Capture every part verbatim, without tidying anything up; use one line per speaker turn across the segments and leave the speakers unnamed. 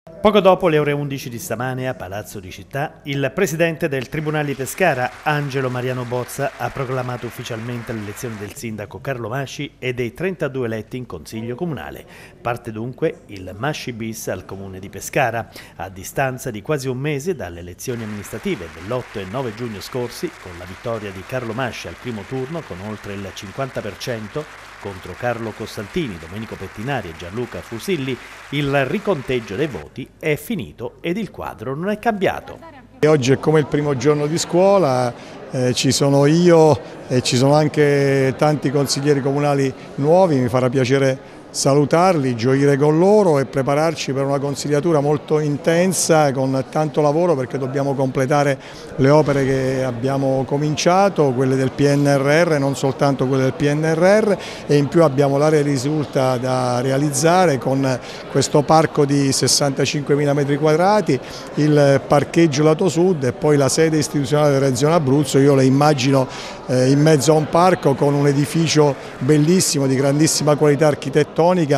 Poco dopo le ore undici di stamane a Palazzo di Città, il presidente del Tribunale di Pescara, Angelo Mariano Bozza, ha proclamato ufficialmente l'elezione del sindaco Carlo Masci e dei trentadue eletti in Consiglio Comunale. Parte dunque il Masci bis al Comune di Pescara, a distanza di quasi un mese dalle elezioni amministrative dell'otto e nove giugno scorsi, con la vittoria di Carlo Masci al primo turno con oltre il cinquanta per cento, contro Carlo Costantini, Domenico Pettinari e Gianluca Fusilli, il riconteggio dei voti è finito ed il quadro non è cambiato.
Oggi è come il primo giorno di scuola, eh, ci sono io e ci sono anche tanti consiglieri comunali nuovi, mi farà piacere salutarli, gioire con loro e prepararci per una consigliatura molto intensa con tanto lavoro, perché dobbiamo completare le opere che abbiamo cominciato, quelle del P N R R, non soltanto quelle del P N R R, e in più abbiamo l'area risulta da realizzare con questo parco di sessantacinquemila metri quadrati, il parcheggio lato sud e poi la sede istituzionale della Regione Abruzzo. Io le immagino eh, in mezzo a un parco con un edificio bellissimo di grandissima qualità architettonica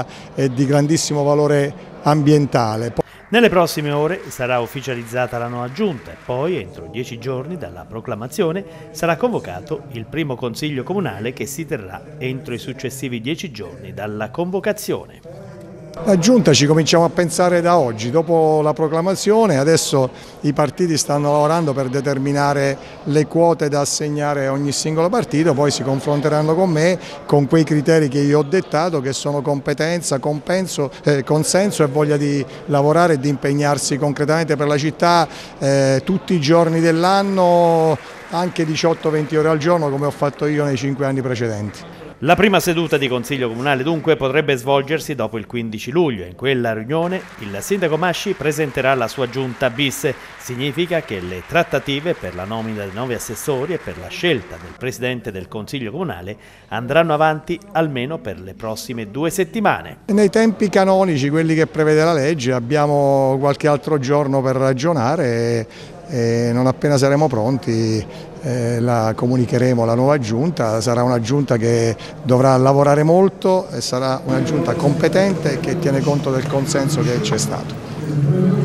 e di grandissimo valore ambientale.
Nelle prossime ore sarà ufficializzata la nuova giunta e poi, entro dieci giorni dalla proclamazione, sarà convocato il primo consiglio comunale che si terrà entro i successivi dieci giorni dalla convocazione.
La giunta ci cominciamo a pensare da oggi, dopo la proclamazione. Adesso i partiti stanno lavorando per determinare le quote da assegnare a ogni singolo partito, poi si confronteranno con me con quei criteri che io ho dettato, che sono competenza, compenso, eh, consenso e voglia di lavorare e di impegnarsi concretamente per la città eh, tutti i giorni dell'anno, anche diciotto venti ore al giorno, come ho fatto io nei cinque anni precedenti.
La prima seduta di Consiglio Comunale dunque potrebbe svolgersi dopo il quindici luglio. In quella riunione il sindaco Masci presenterà la sua giunta bis. Significa che le trattative per la nomina dei nuovi assessori e per la scelta del presidente del Consiglio Comunale andranno avanti almeno per le prossime due settimane.
Nei tempi canonici, quelli che prevede la legge, abbiamo qualche altro giorno per ragionare e, e non appena saremo pronti eh, la comunicheremo alla nuova giunta. Sarà una giunta che dovrà lavorare molto e sarà una giunta competente che tiene conto del consenso che c'è stato.